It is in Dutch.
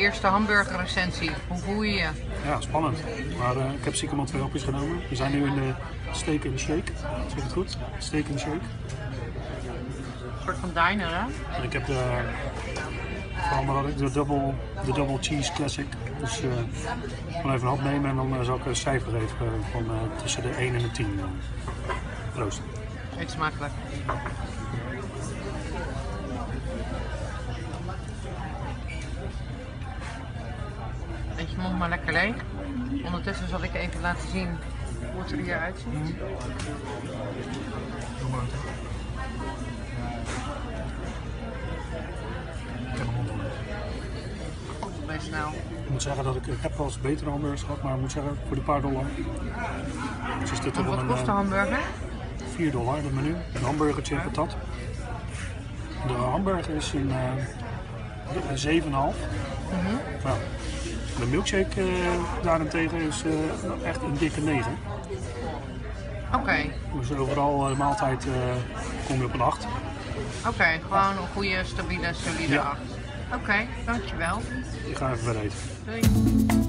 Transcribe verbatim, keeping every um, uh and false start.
eerste hamburgerrecensie. Hoe voel je je? Ja, spannend. Maar uh, ik heb stiekem al twee hapjes genomen. We zijn nu in de steak and shake. Zeg ik het goed? Steak and shake. Een soort van diner, hè? En ik heb de, vooral maar dat ik de double, de double cheese classic. Dus uh, ik ga even een hap nemen en dan uh, zal ik een cijfer geven uh, van uh, tussen de één en de tien. Uh, proost. Eet smakelijk. Eet je mond maar lekker leeg. Ondertussen zal ik even laten zien hoe het er hier uitziet. Mm. Doe maar. Ik heb hem onder. Best snel. Ik moet zeggen dat ik, ik heb wel eens betere hamburgers gehad, maar ik moet zeggen voor de paar dollar. Dus is dit toch wat een, kost de hamburger? vier dollar, het menu. Een hamburgertje en patat. De hamburger is een, uh, een zeven komma vijf. Mm-hmm. Nou, de milkshake uh, daarentegen is uh, echt een dikke negen. Oké. Okay. Dus overal uh, maaltijd uh, kom je op een acht. Oké, okay, gewoon een goede, stabiele, solide ja. acht. Oké, okay, dankjewel. Ik ga even verder eten. Doei.